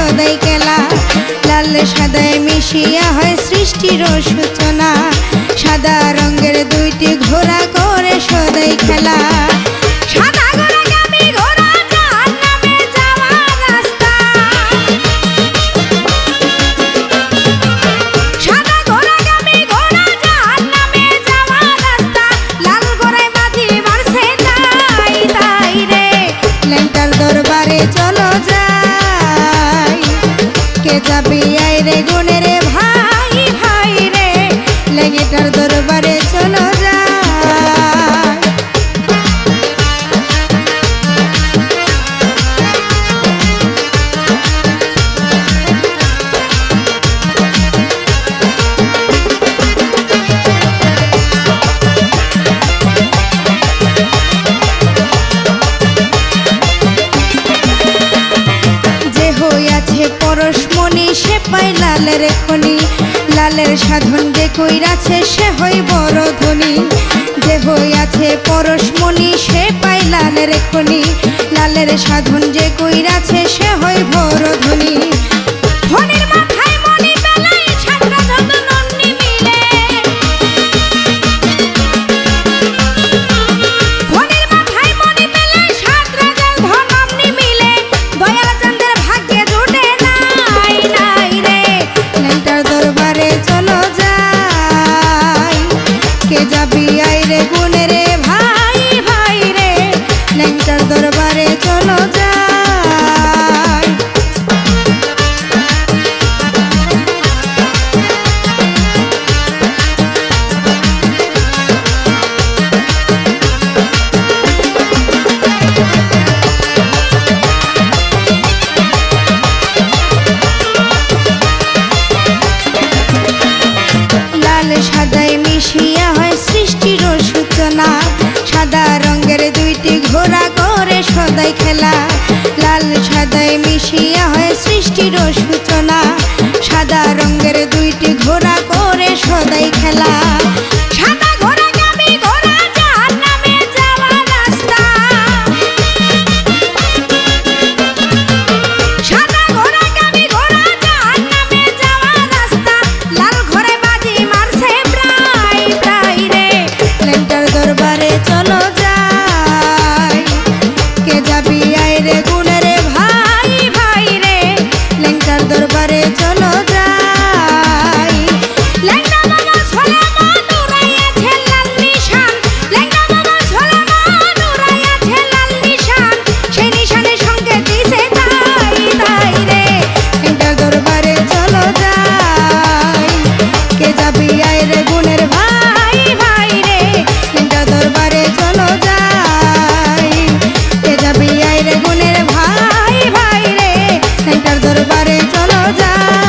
সদাই খেলা। লাল সাদায় মিশিয়া হয় সৃষ্টির সূচনা, সাদা রঙের দুইটি ঘোড়া করে সদাই খেলা। সাদা ঘোড়াগামী ঘোড়া জাহান্নামে যাওয়ার রাস্তা, সাদা ঘোড়াগামী ঘোড়া জাহান্নামে যাওয়ার রাস্তা। লাল ঘোড়ায় বাজি মারছে তাই তাই রে, ল্যাংটার দরবারে চলো যাই। কে যাবি আয় রে গুণে রে ভাই ভাই রে, ল্যাংটার দরবারে চলো যাই। পরশমণি সে পাই লালের খনি, লালের সাধন যে কইরাছে সে হই বড় ধনী। যে হইয়াছে পরশমণি সে পাই লালের খনি, লালের সাধন যে কইরাছে সে হই বড় ধনী। ধনীর মাথায় মণি বেলায় সাতটা যত নন্নি মিলে, ধনীর মাথায় মণি বেলায় সাত রাজার ধন অমনি মিলে। দয়াল চন্দ্রের ভাগ্যে জুটে নাই নাই রে, ল্যাংটার দরবারে চলো যাই। কে যাবি আই রে গুণে রে ভাই ভাই রে, ল্যাংটার দরবারে চলো যাই। লাল সাদায় মিশিয়া হয় সৃষ্টির সূচনা, সাদা রঙের দুইটি ঘোড়া করে সদাই খেলা। লাল সাদায় মিশিয়া হয় সৃষ্টির সূচনা, সাদা রঙের দুইটি ঘোড়া করে সদাই খেলা। সাদা ঘোড়াগামী ঘোড়া জাহান্নামে যাওয়ার রাস্তা, সাদা ঘোড়াগামী ঘোড়া জাহান্নামে যাওয়ার রাস্তা। লাল ঘোড়ায় বাজি মারছে প্রায় প্রায় রে, ল্যাংটার দরবারে চলো যাই। কে যাবি আয় রে গুণে রে ভাই ভাই রে, ল্যাংটার দরবারে চলো যাই। ল্যাংটা বাবা সোলেমান উড়াইয়াছে লাল নিশান, ল্যাংটা বাবা সোলেমান উড়াইয়াছে লাল নিশান। সেই নিশানের সঙ্গে দিছে তাই তাই রে, ল্যাংটার দরবারে চলো যাই। কে যাবি আয় রে গুণের ভাই ভাই রে, ল্যাংটার দরবারে চলো যাই। কে যাবি আয় রে গুণের ভাই ভাই রে, ল্যাংটার দরবারে চলো যাই।